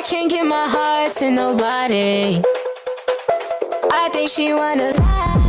can't give my heart to nobody. I think she wanna lie.